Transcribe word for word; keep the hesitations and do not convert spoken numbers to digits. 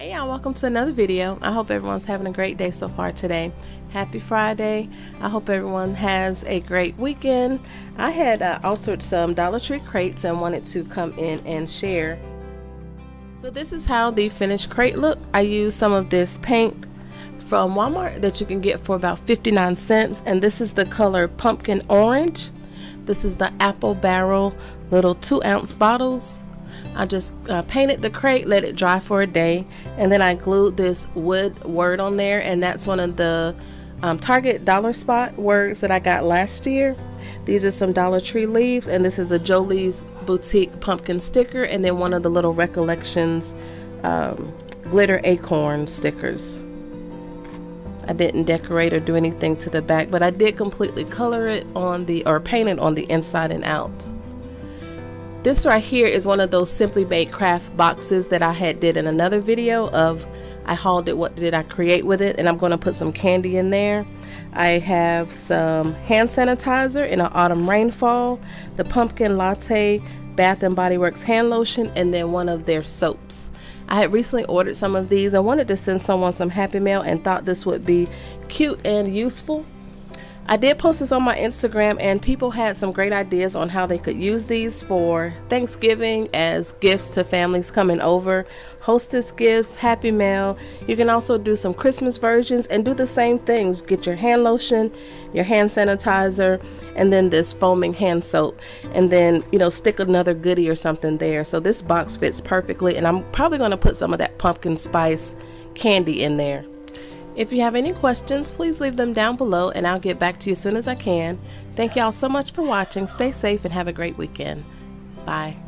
Hey y'all, welcome to another video. I hope everyone's having a great day so far today. Happy Friday. I hope everyone has a great weekend. I had uh, altered some Dollar Tree crates and wanted to come in and share. So this is how the finished crate look. I used some of this paint from Walmart that you can get for about fifty-nine cents, and this is the color pumpkin orange. This is the apple barrel little two ounce bottles. I just uh, painted the crate, let it dry for a day, and then I glued this wood word on there, and that's one of the um, Target dollar spot words that I got last year. These are some Dollar Tree leaves, and this is a Jolie's Boutique pumpkin sticker, and then one of the little Recollections um, glitter acorn stickers. I didn't decorate or do anything to the back, but I did completely color it on the, or paint it on the inside and out. This right here is one of those Simply Made craft boxes that I had did in another video of I hauled it, what did I create with it, and I'm going to put some candy in there. I have some hand sanitizer in an autumn rainfall, the pumpkin latte Bath and Body Works hand lotion, and then one of their soaps. I had recently ordered some of these. I wanted to send someone some Happy Mail and thought this would be cute and useful. I did post this on my Instagram, and people had some great ideas on how they could use these for Thanksgiving as gifts to families coming over, hostess gifts, Happy Mail. You can also do some Christmas versions and do the same things. Get your hand lotion, your hand sanitizer, and then this foaming hand soap, and then, you know, stick another goodie or something there. So this box fits perfectly, and I'm probably going to put some of that pumpkin spice candy in there. If you have any questions, please leave them down below and I'll get back to you as soon as I can. Thank y'all so much for watching. Stay safe and have a great weekend. Bye.